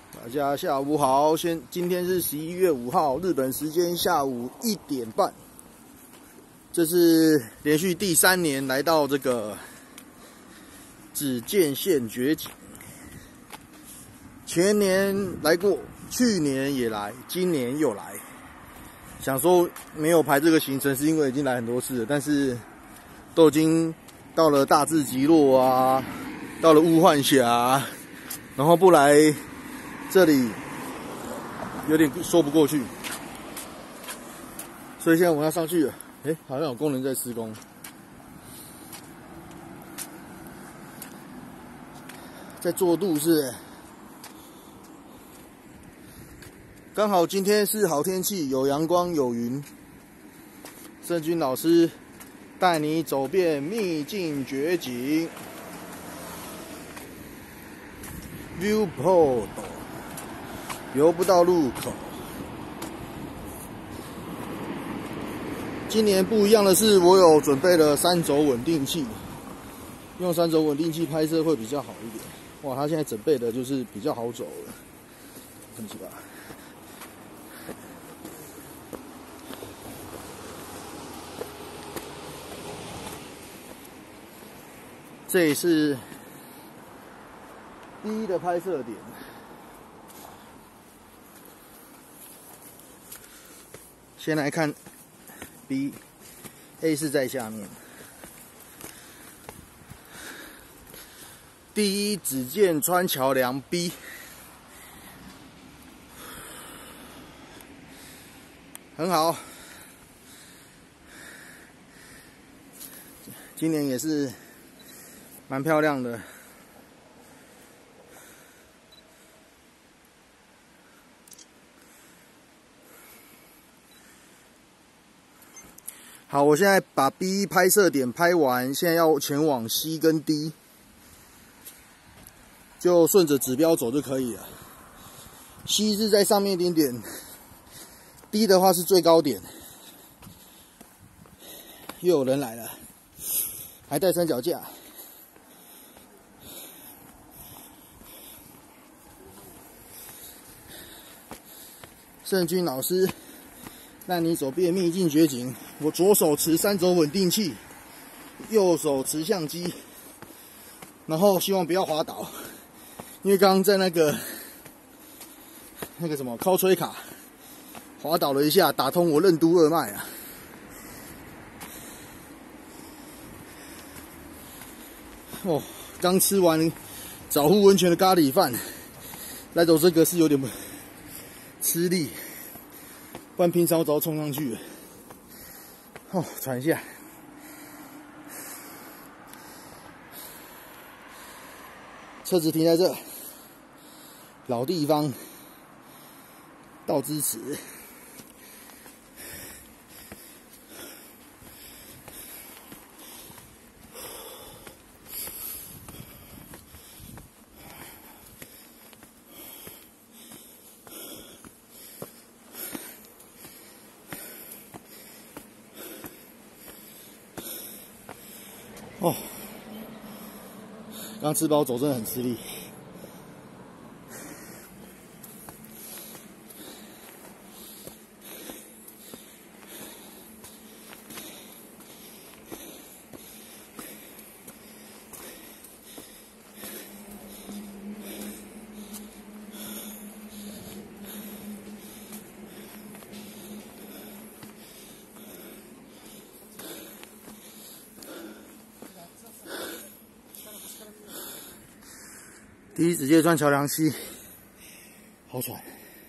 大家下午好，今天是11月5号，日本时间下午1点半。这是连续第3年来到这个只见线绝景。前年来过，去年也来，今年又来。想说没有排这个行程，是因为已经来很多次了，但是都已经到了大智极落啊，到了雾幻峡，然后不来这里有点说不过去，所以现在我们要上去了。好像有工人在施工。在做路是，刚好今天是好天气，有阳光有云。圣君老师带你走遍秘境绝景 ，Viewport 游不到路口。今年不一样的是，我有准备了3轴稳定器，用3轴稳定器拍摄会比较好一点。哇，它现在整备的就是比较好走了，看起吧。这也是第一的拍摄点。先来看 B，A 是在下面。第一只见川桥梁 B， 很好。今年也是蛮漂亮的。好，我现在把 B 拍摄点拍完，现在要前往 C 跟 D， 就顺着指标走就可以了。C 是在上面一点点 ，D 的话是最高点。又有人来了，还带三脚架。圣君老师带你走遍秘境绝景。我左手持3轴稳定器，右手持相机，然后希望不要滑倒，因为刚刚在那个什么靠吹卡滑倒了一下，打通我任督二脉啊！哦，刚吃完早户温泉的咖喱饭，来走这个是有点吃力，不然平常我早就冲上去了。哦，喘一下。车子停在这，老地方，到支持。哦，刚吃饱走真的很吃力。第一只见川桥梁 C， 好喘。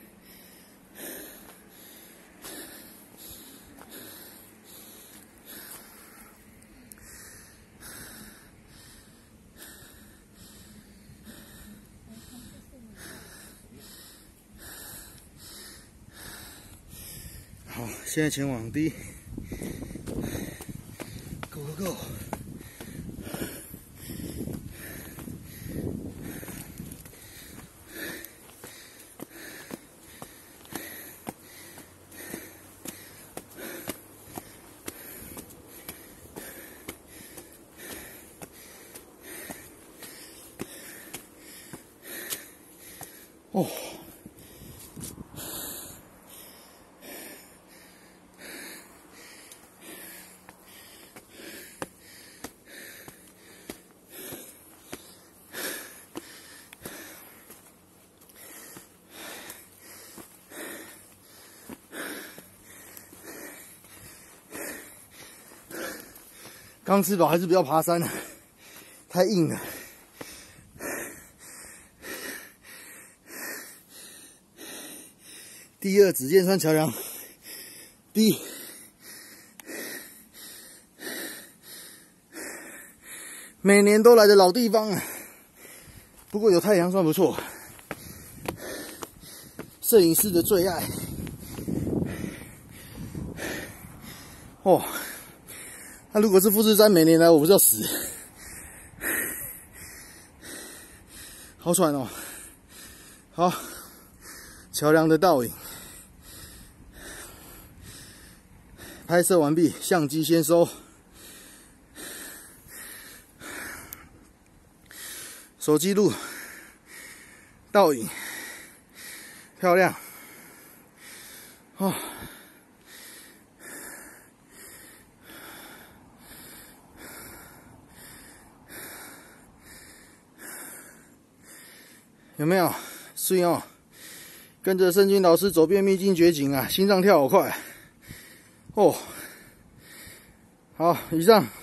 好，现在前往 D。Go go go！ 哦。刚吃饱还是不要爬山了，太硬了。第二指剑川桥梁，每年都来的老地方啊。不过有太阳算不错，摄影师的最爱。哦。那如果是富士山每年来，我不是要死？好喘哦。好，桥梁的倒影，拍摄完毕，相机先收。手机录，倒影，漂亮。哦。有没有？顺哦，跟着圣经老师走遍秘境绝景啊，心脏跳好快哦。好，以上。